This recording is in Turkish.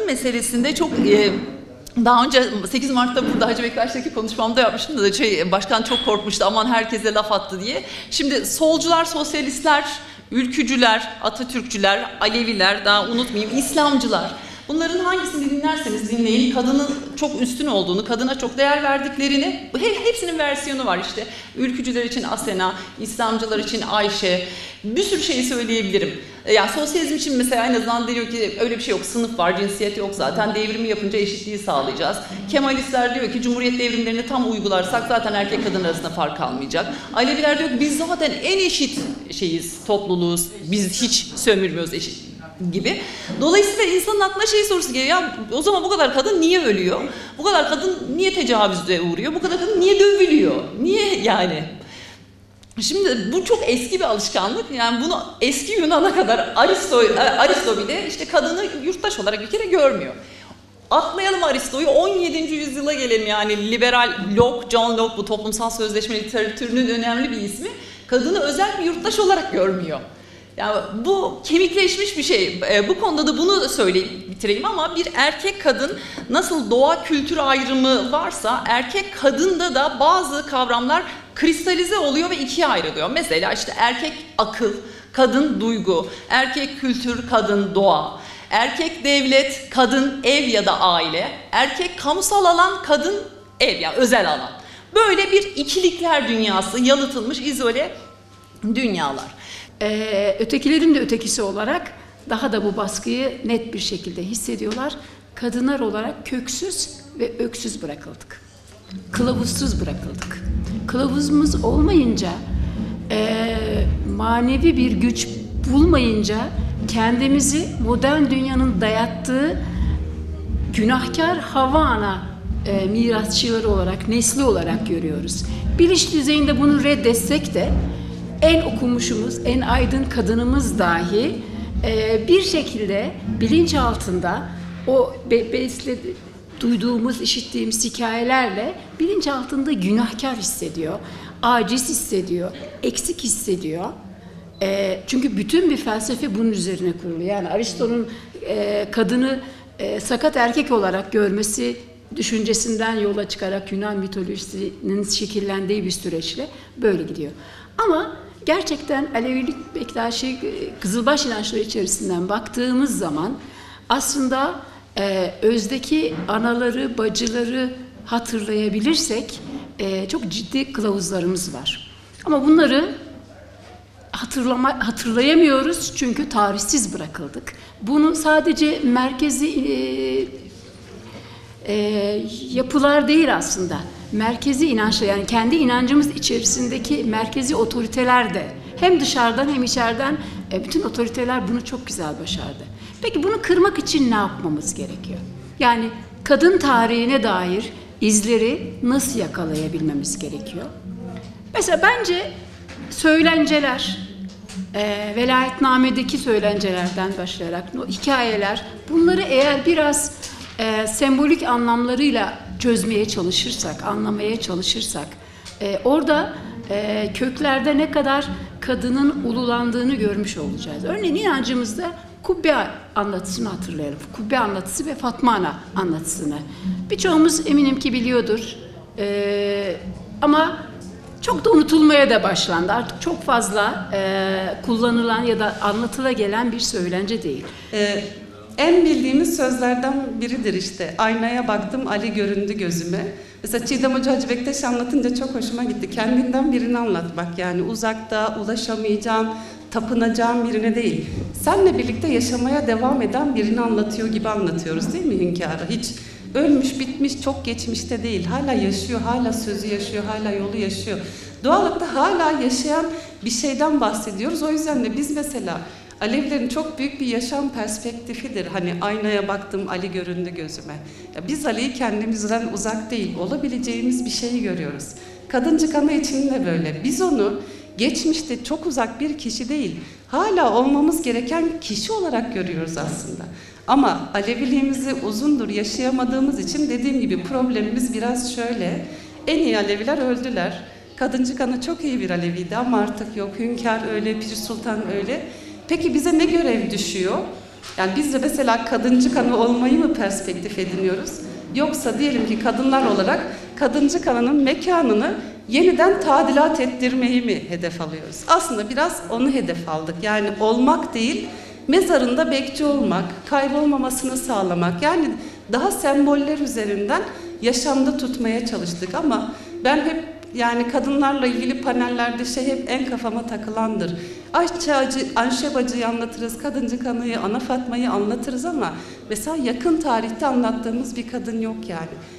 meselesinde çok daha önce 8 Mart'ta burada Hacı Bektaş'taki konuşmamda yapmıştım da başkan çok korkmuştu, aman herkese laf attı diye. Şimdi solcular, sosyalistler, ülkücüler, Atatürkçüler, Aleviler, daha unutmayayım, İslamcılar. Bunların hangisini dinlerseniz dinleyin, kadının çok üstün olduğunu, kadına çok değer verdiklerini, hepsinin versiyonu var işte. Ülkücüler için Asena, İslamcılar için Ayşe, bir sürü şeyi söyleyebilirim. Yani sosyalizm için mesela en azından diyor ki öyle bir şey yok, sınıf var, cinsiyet yok zaten, devrimi yapınca eşitliği sağlayacağız. Kemalistler diyor ki Cumhuriyet devrimlerini tam uygularsak zaten erkek kadın arasında fark kalmayacak. Aleviler diyor ki biz zaten en eşit topluluğuz, biz hiç sömürmüyoruz eşit gibi. Dolayısıyla insanın aklına sorusu geliyor, ya o zaman bu kadar kadın niye ölüyor? Bu kadar kadın niye tecavüze uğruyor? Bu kadar kadın niye dövülüyor? Niye yani? Şimdi bu çok eski bir alışkanlık. Yani bunu eski Yunan'a kadar Aristo bile işte kadını yurttaş olarak bir kere görmüyor. Atlayalım Aristo'yu, 17. yüzyıla gelelim, yani liberal Locke, John Locke, bu toplumsal sözleşme literatürünün önemli bir ismi. Kadını özel bir yurttaş olarak görmüyor. Yani bu kemikleşmiş bir şey. Bu konuda da bunu söyleyip bitireyim, ama bir erkek kadın nasıl doğa kültür ayrımı varsa erkek kadında da bazı kavramlar kristalize oluyor ve ikiye ayrılıyor. Mesela işte erkek akıl, kadın duygu, erkek kültür, kadın doğa, erkek devlet, kadın ev ya da aile, erkek kamusal alan, kadın ev ya özel alan. Böyle bir ikilikler dünyası, yalıtılmış izole dünyalar. Ötekilerin de ötekisi olarak daha da bu baskıyı net bir şekilde hissediyorlar. Kadınlar olarak köksüz ve öksüz bırakıldık. Kılavuzsuz bırakıldık. Kılavuzumuz olmayınca, manevi bir güç bulmayınca kendimizi modern dünyanın dayattığı günahkar Havva Ana mirasçıları olarak, nesli olarak görüyoruz. Bilinç düzeyinde bunu reddetsek de en okumuşumuz, en aydın kadınımız dahi bir şekilde bilinç altında o duyduğumuz, işittiğimiz hikayelerle bilinç altında günahkar hissediyor, aciz hissediyor, eksik hissediyor. Çünkü bütün bir felsefe bunun üzerine kurulu. Yani Aristo'nun kadını sakat erkek olarak görmesi düşüncesinden yola çıkarak Yunan mitolojisinin şekillendiği bir süreçle böyle gidiyor. Ama gerçekten Alevilik, Bektaşi, Kızılbaş inançları içerisinden baktığımız zaman aslında özdeki anaları, bacıları hatırlayabilirsek çok ciddi kılavuzlarımız var. Ama bunları hatırlayamıyoruz çünkü tarihsiz bırakıldık. Bunu sadece merkezi yapılar değil aslında. Merkezi inançla, yani kendi inancımız içerisindeki merkezi otoriteler de hem dışarıdan hem içeriden bütün otoriteler bunu çok güzel başardı. Peki bunu kırmak için ne yapmamız gerekiyor? Yani kadın tarihine dair izleri nasıl yakalayabilmemiz gerekiyor? Mesela bence söylenceler, velayetnamedeki söylencelerden başlayarak hikayeler, bunları eğer biraz sembolik anlamlarıyla çözmeye çalışırsak, anlamaya çalışırsak, orada köklerde ne kadar kadının ululandığını görmüş olacağız. Örneğin inancımızda kubbe anlatısını hatırlayalım. Kubbe anlatısı ve Fatma Ana anlatısını. Birçoğumuz eminim ki biliyordur. Ama çok da unutulmaya da başlandı. Artık çok fazla kullanılan ya da anlatıla gelen bir söylence değil. En bildiğimiz sözlerden biridir işte. Aynaya baktım, Ali göründü gözüme. Mesela Çiğdem Hoca Hacı Bektaş anlatınca çok hoşuma gitti. Kendinden birini anlatmak, yani uzakta, ulaşamayacağın, tapınacağın birine değil. Seninle birlikte yaşamaya devam eden birini anlatıyor gibi anlatıyoruz değil mi hünkârı? Hiç ölmüş, bitmiş, çok geçmişte değil. Hala yaşıyor, hala sözü yaşıyor, hala yolu yaşıyor. Doğallıkta hala yaşayan bir şeyden bahsediyoruz. O yüzden de biz mesela Alevilerin çok büyük bir yaşam perspektifidir. Hani aynaya baktım, Ali göründü gözüme. Ya biz Ali'yi kendimizden uzak değil, olabileceğimiz bir şeyi görüyoruz. Kadıncık Ana için de böyle. Biz onu geçmişte çok uzak bir kişi değil, hala olmamız gereken kişi olarak görüyoruz aslında. Ama Aleviliğimizi uzundur yaşayamadığımız için dediğim gibi problemimiz biraz şöyle. En iyi Aleviler öldüler. Kadıncık Ana çok iyi bir Aleviydi ama artık yok. Hünkâr öyle, Pir Sultan öyle. Peki bize ne görev düşüyor? Yani biz de mesela kadıncı kanı olmayı mı perspektif ediniyoruz? Yoksa diyelim ki kadınlar olarak kadıncı kanının mekanını yeniden tadilat ettirmeyi mi hedef alıyoruz? Aslında biraz onu hedef aldık. Yani olmak değil, mezarında bekçi olmak, kaybolmamasını sağlamak. Yani daha semboller üzerinden yaşamda tutmaya çalıştık ama ben hep yani kadınlarla ilgili panellerde hep en kafama takılandır. Ayşe Bacı'yı anlatırız, Kadıncı Kanı'yı, Ana Fatma'yı anlatırız ama mesela yakın tarihte anlattığımız bir kadın yok yani.